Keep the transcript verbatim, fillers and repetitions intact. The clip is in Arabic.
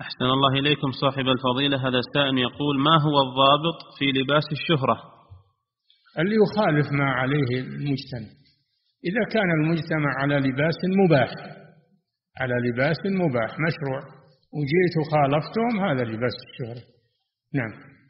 أحسن الله إليكم صاحب الفضيلة. هذا سائل يقول: ما هو الضابط في لباس الشهرة؟ اللي يخالف ما عليه المجتمع. إذا كان المجتمع على لباس مباح على لباس مباح مشروع وجيت وخالفتهم، هذا لباس الشهرة. نعم.